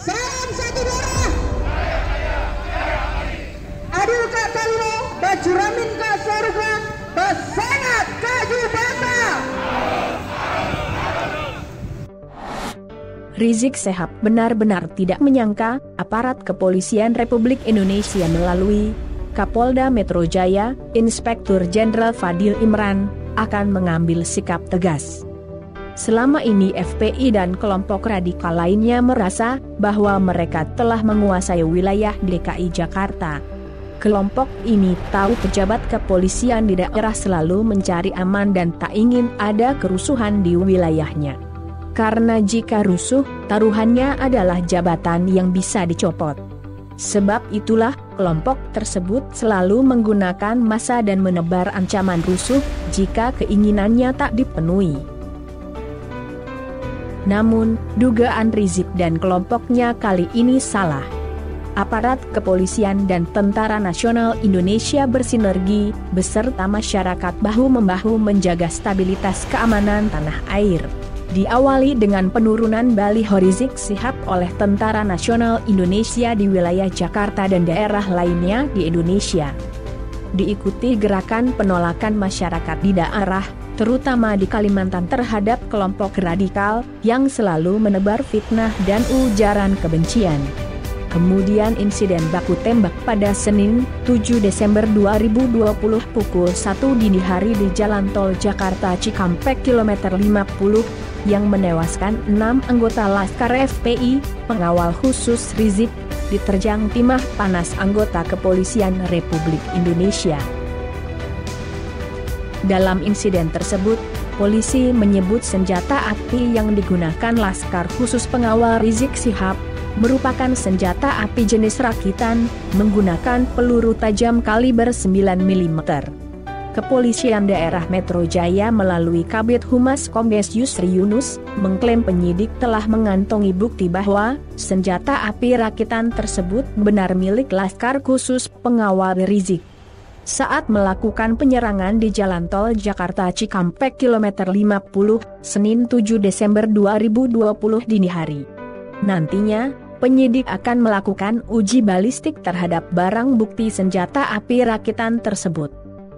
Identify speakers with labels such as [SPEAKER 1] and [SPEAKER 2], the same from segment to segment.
[SPEAKER 1] Salam satu darah. Adil ka talino, bajuramin ka surga, besangat kaju bata.
[SPEAKER 2] Rizik Syihab benar-benar tidak menyangka aparat kepolisian Republik Indonesia melalui Kapolda Metro Jaya, Inspektur Jenderal Fadil Imran, akan mengambil sikap tegas. Selama ini FPI dan kelompok radikal lainnya merasa bahwa mereka telah menguasai wilayah DKI Jakarta. Kelompok ini tahu pejabat kepolisian di daerah selalu mencari aman dan tak ingin ada kerusuhan di wilayahnya. Karena jika rusuh, taruhannya adalah jabatan yang bisa dicopot. Sebab itulah, kelompok tersebut selalu menggunakan massa dan menebar ancaman rusuh jika keinginannya tak dipenuhi. Namun, dugaan Rizik dan kelompoknya kali ini salah. Aparat kepolisian dan Tentara Nasional Indonesia bersinergi, beserta masyarakat bahu-membahu menjaga stabilitas keamanan tanah air. Diawali dengan penurunan baliho Rizik Syihab oleh Tentara Nasional Indonesia di wilayah Jakarta dan daerah lainnya di Indonesia. Diikuti gerakan penolakan masyarakat di daerah, terutama di Kalimantan terhadap kelompok radikal yang selalu menebar fitnah dan ujaran kebencian. Kemudian insiden baku tembak pada Senin, 7 Desember 2020 pukul 1 dini hari di Jalan Tol Jakarta Cikampek kilometer 50, yang menewaskan 6 anggota Laskar FPI, pengawal khusus Rizik, diterjang timah panas anggota Kepolisian Republik Indonesia. Dalam insiden tersebut, polisi menyebut senjata api yang digunakan Laskar khusus pengawal Rizik Syihab merupakan senjata api jenis rakitan, menggunakan peluru tajam kaliber 9 mm. Kepolisian Daerah Metro Jaya melalui Kabid Humas Kombes Yusri Yunus, mengklaim penyidik telah mengantongi bukti bahwa senjata api rakitan tersebut benar milik Laskar khusus pengawal Rizik. Saat melakukan penyerangan di Jalan Tol Jakarta Cikampek kilometer 50, Senin 7 Desember 2020 dini hari. Nantinya, penyidik akan melakukan uji balistik terhadap barang bukti senjata api rakitan tersebut.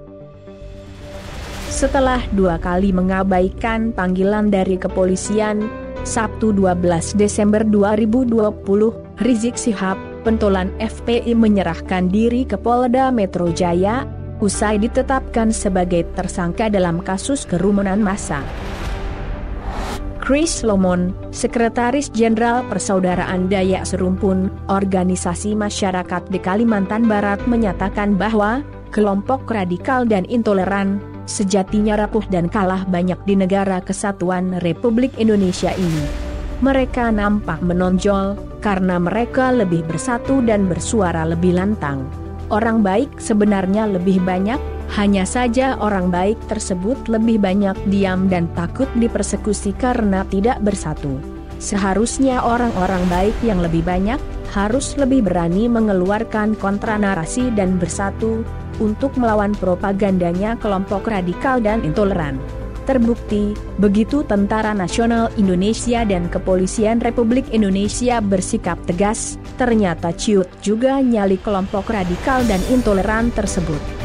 [SPEAKER 2] Setelah 2 kali mengabaikan panggilan dari kepolisian, Sabtu 12 Desember 2020, Rizik Syihab, pentolan FPI menyerahkan diri ke Polda Metro Jaya, usai ditetapkan sebagai tersangka dalam kasus kerumunan massa. Chris Lomon, Sekretaris Jenderal Persaudaraan Dayak Serumpun, organisasi masyarakat di Kalimantan Barat menyatakan bahwa kelompok radikal dan intoleran sejatinya rapuh dan kalah banyak di negara kesatuan Republik Indonesia ini. Mereka nampak menonjol karena mereka lebih bersatu dan bersuara lebih lantang. Orang baik sebenarnya lebih banyak, hanya saja orang baik tersebut lebih banyak diam dan takut dipersekusi karena tidak bersatu. Seharusnya orang-orang baik yang lebih banyak harus lebih berani mengeluarkan kontranarasi dan bersatu untuk melawan propagandanya kelompok radikal dan intoleran. Terbukti, begitu Tentara Nasional Indonesia dan Kepolisian Republik Indonesia bersikap tegas, ternyata ciut juga nyali kelompok radikal dan intoleran tersebut.